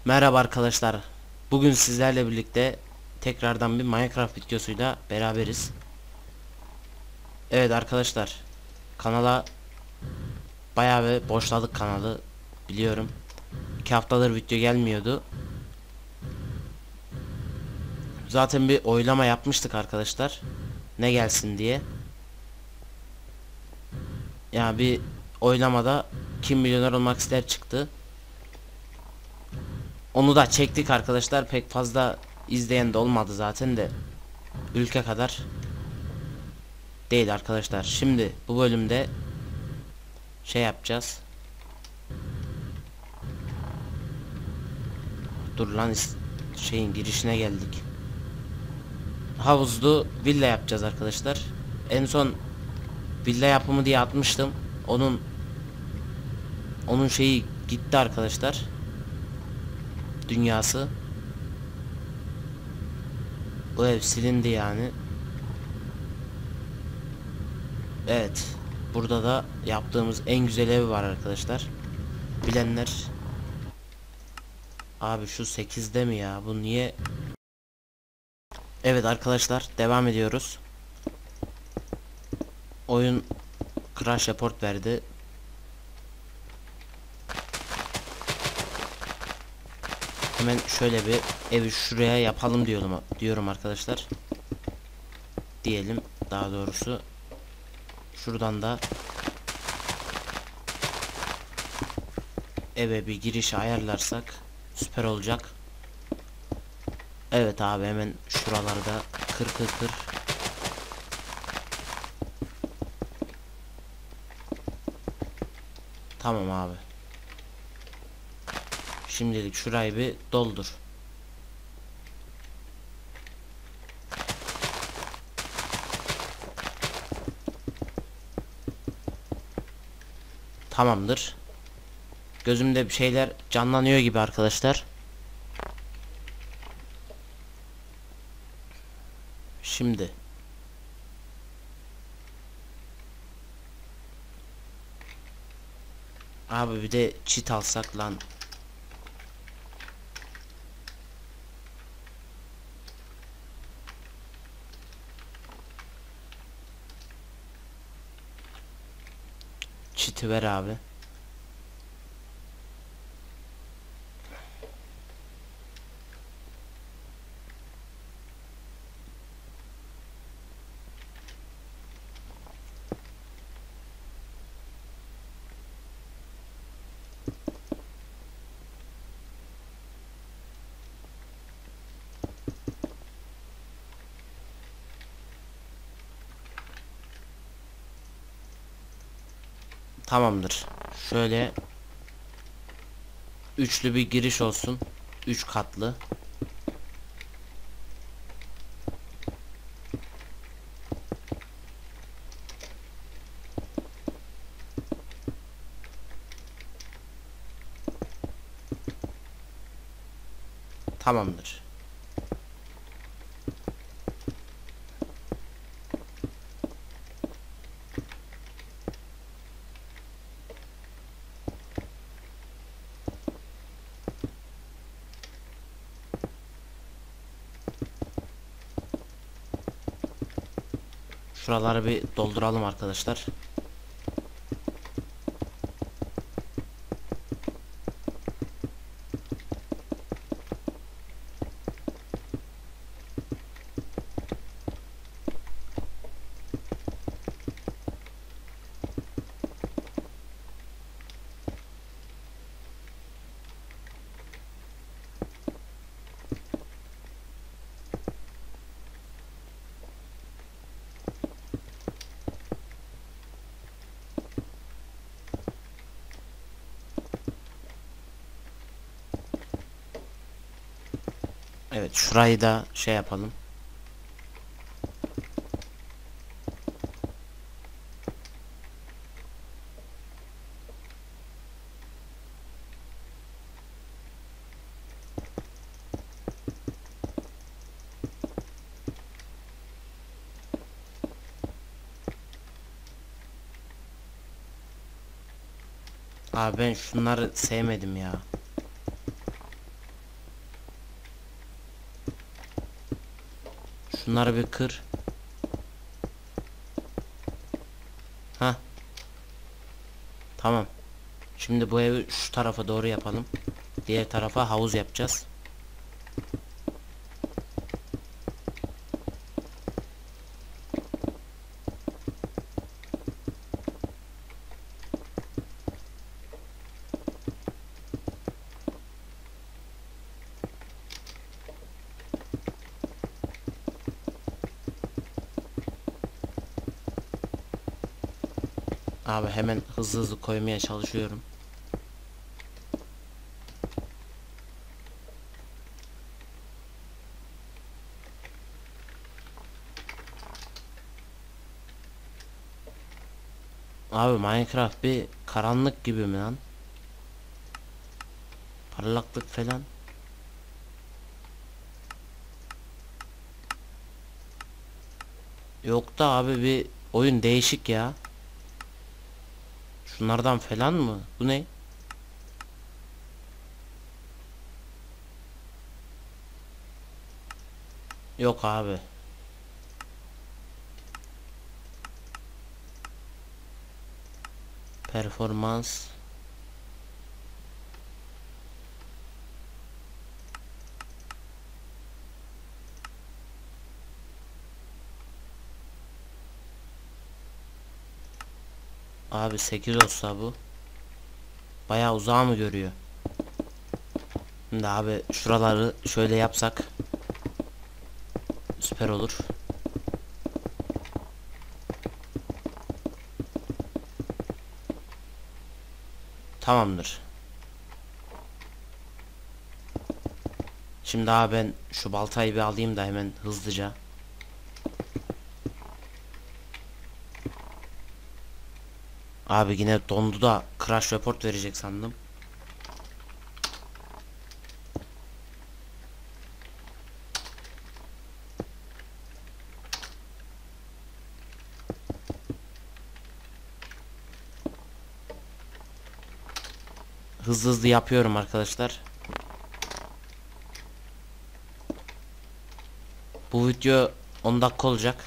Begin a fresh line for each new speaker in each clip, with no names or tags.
Merhaba arkadaşlar. Bugün sizlerle birlikte tekrardan bir Minecraft videosuyla beraberiz. Evet arkadaşlar, kanala bayağı bir boşladık kanalı, biliyorum. 2 haftadır video gelmiyordu. Zaten bir oylama yapmıştık arkadaşlar. Ne gelsin diye. Yani bir oylamada kim milyoner olmak ister çıktı. Onu da çektik arkadaşlar. Pek fazla izleyen de olmadı zaten de. Ülke kadar değil arkadaşlar. Şimdi bu bölümde şey yapacağız. Dur lan, şeyin girişine geldik. Havuzlu villa yapacağız arkadaşlar. En son villa yapımı diye atmıştım. Onun şeyi gitti arkadaşlar. Dünyası. O ev silindi yani. Evet. Burada da yaptığımız en güzel ev var arkadaşlar. Bilenler. Abi şu 8'de mi ya? Bu niye? Evet arkadaşlar, devam ediyoruz. Oyun crash report verdi. Hemen şöyle bir evi şuraya yapalım diyorum arkadaşlar. Diyelim daha doğrusu. Şuradan da eve bir giriş ayarlarsak süper olacak. Evet abi, hemen şuralarda kır. Tamam abi. Şimdilik şurayı bir doldur. Tamamdır. Gözümde bir şeyler canlanıyor gibi arkadaşlar. Şimdi abi bir de çit alsak lan. Çiti ver abi. Tamamdır. Şöyle üçlü bir giriş olsun. 3 katlı. Tamamdır. Şuraları bir dolduralım arkadaşlar. Evet, şurayı da şey yapalım. Abi ben şunları sevmedim ya. Şunları bir kır. Ha. Tamam. Şimdi bu evi şu tarafa doğru yapalım. Diğer tarafa havuz yapacağız. Abi hemen hızlı hızlı koymaya çalışıyorum. Abi Minecraft bir karanlık gibi mi lan? Parlaklık falan. Yok da abi bir oyun değişik ya. Şunlardan falan mı? Bu ne? Yok abi. Performans. Abi 8 olsa bu. Bayağı uzağa mı görüyor? Şimdi abi şuraları şöyle yapsak süper olur. Tamamdır. Şimdi abi ben şu baltayı bir alayım da hemen hızlıca. Abi yine dondu da crash report verecek sandım. Hızlı hızlı yapıyorum arkadaşlar. Bu video 10 dakika olacak.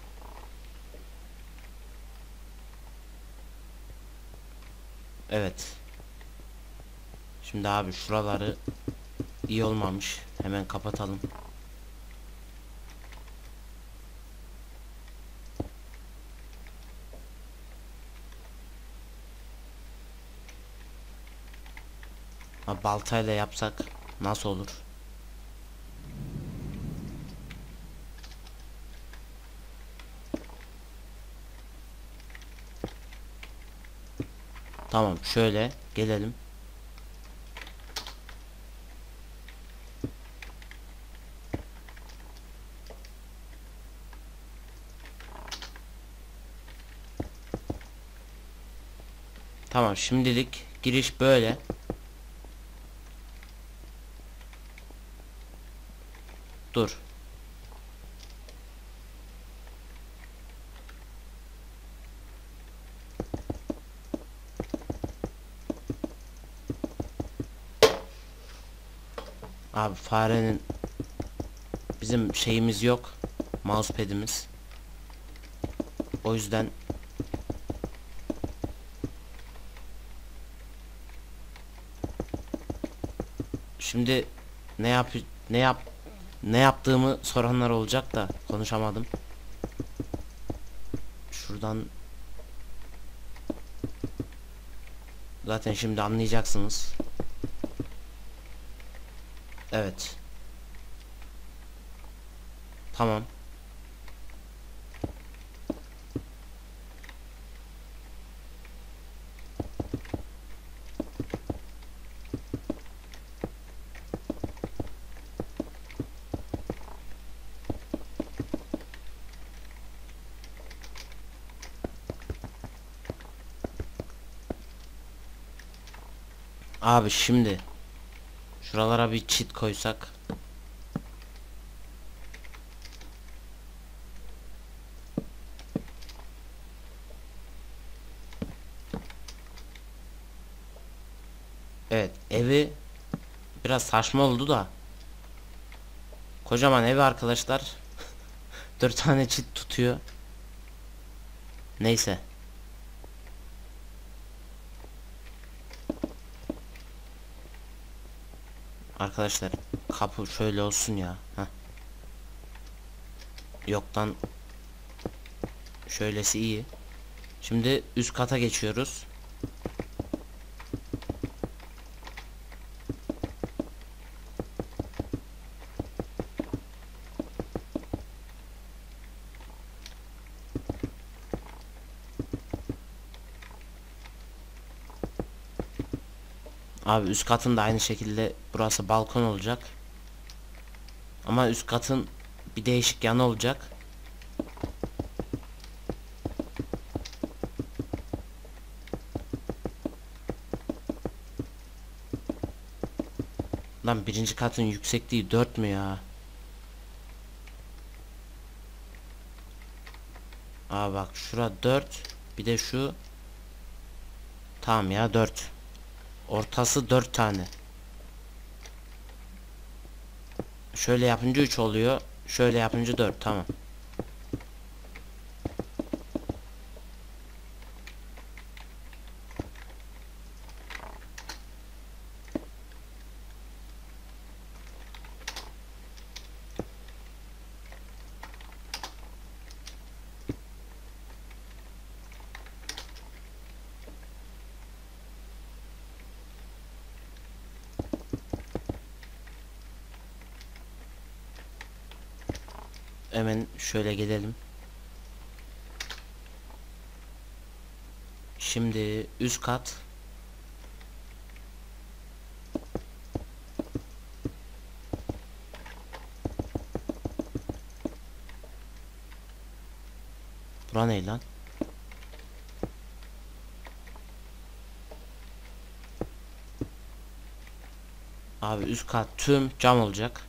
Evet. Şimdi abi şuraları iyi olmamış. Hemen kapatalım. Abi baltayla yapsak nasıl olur? Tamam şöyle gelelim. Tamam şimdilik giriş böyle. Dur. Abi farenin bizim şeyimiz yok. Mousepad'imiz. O yüzden şimdi ne yap ne yap ne yaptığımı soranlar olacak da konuşamadım. Şuradan zaten şimdi anlayacaksınız. Evet. Tamam. Abi şimdi şuralara bir çit koysak. Evet, evi biraz saçma oldu da kocaman evi arkadaşlar 4 tane çit tutuyor. Neyse. Arkadaşlar kapı şöyle olsun ya. Heh. Yoktan şöylesi iyi. Şimdi üst kata geçiyoruz. Abi üst katın da aynı şekilde burası balkon olacak. Ama üst katın bir değişik yanı olacak. Lan birinci katın yüksekliği 4 mü ya? Aa bak şura 4. Bir de şu. Tamam ya 4. Ortası 4 tane. Şöyle yapınca 3 oluyor. Şöyle yapınca 4, tamam. Hemen şöyle gelelim. Şimdi üst kat. Bura ne lan? Abi üst kat tüm cam olacak.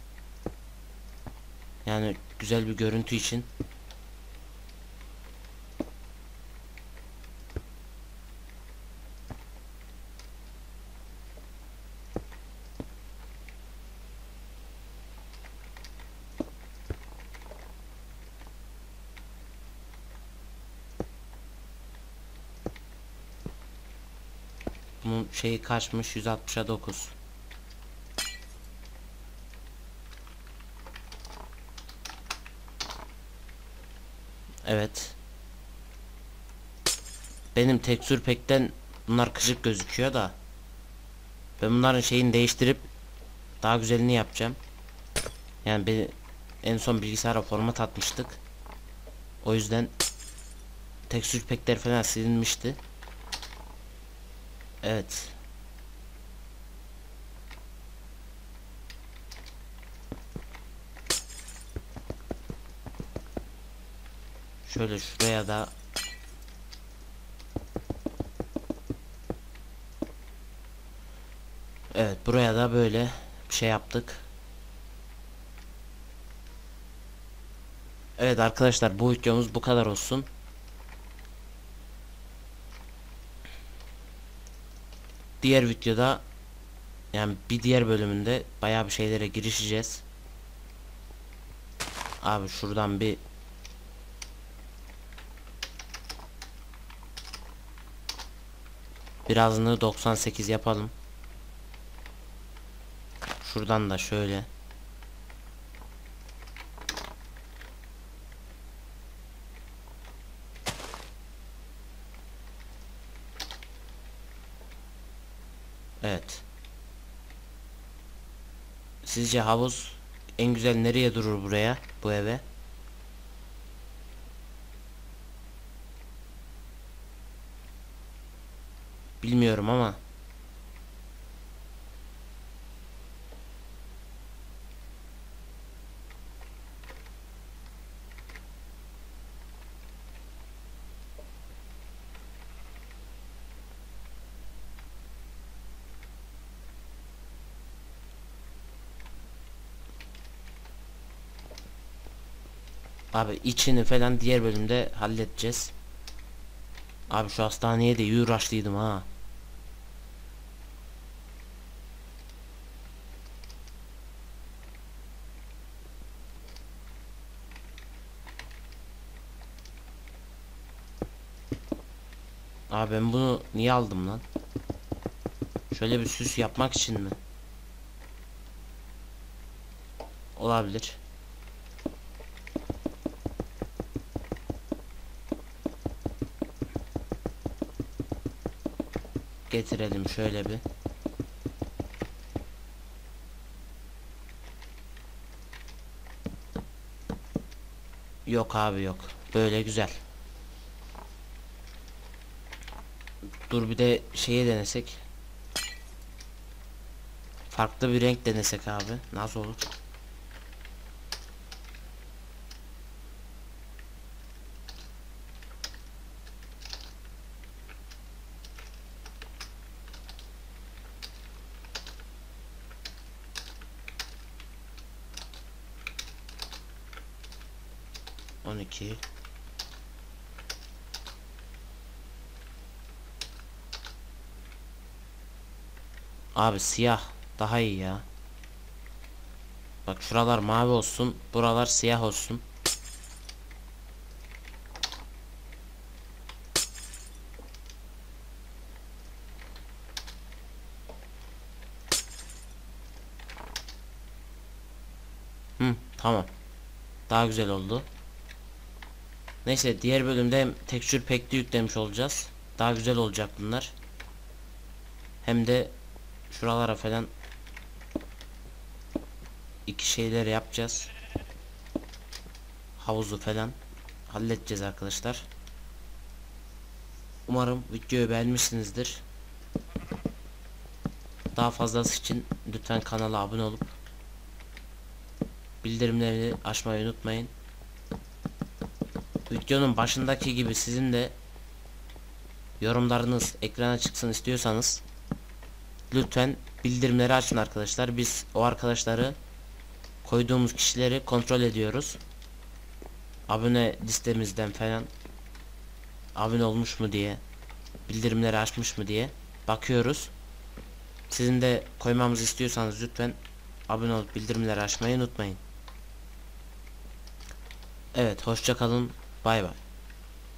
Yani güzel bir görüntü için. Bunun şeyi kaçmış? 160'a 9. Evet. Benim tekstür pekten bunlar kıcık gözüküyor da. Ben bunların şeyini değiştirip daha güzelini yapacağım. Yani en son bilgisayara format atmıştık. O yüzden tekstür pekler falan silinmişti. Evet. Şöyle şuraya da evet, buraya da böyle bir şey yaptık. Evet arkadaşlar, bu videomuz bu kadar olsun. Diğer videoda, yani bir diğer bölümünde bayağı bir şeylere girişeceğiz. Abi şuradan bir birazını 98 yapalım. Şuradan da şöyle. Evet. Sizce havuz en güzel nereye durur buraya, bu eve? Bilmiyorum ama abi içini falan diğer bölümde halledeceğiz. Abi şu hastaneye de iyi uğraştıydım ha. Abi ben bunu niye aldım lan? Şöyle bir süs yapmak için mi? Olabilir. Getirelim şöyle bir. Yok abi yok. Böyle güzel. Dur bir de şeye denesek. Farklı bir renk denesek abi. Nasıl olur? On iki. Abi siyah daha iyi ya. Bak şuralar mavi olsun, buralar siyah olsun. Tamam. Daha güzel oldu. Neyse diğer bölümde hem tekstür pack'li yüklemiş olacağız. Daha güzel olacak bunlar. Hem de şuralara falan iki şeyler yapacağız. Havuzu falan halledeceğiz arkadaşlar. Umarım videoyu beğenmişsinizdir. Daha fazlası için lütfen kanala abone olup bildirimleri açmayı unutmayın. Videonun başındaki gibi sizin de yorumlarınız ekrana çıksın istiyorsanız lütfen bildirimleri açın arkadaşlar. Biz o arkadaşları, koyduğumuz kişileri kontrol ediyoruz. Abone listemizden falan abone olmuş mu diye, bildirimleri açmış mı diye bakıyoruz. Sizin de koymamızı istiyorsanız lütfen abone olup bildirimleri açmayı unutmayın. Evet, hoşça kalın. Bay bay.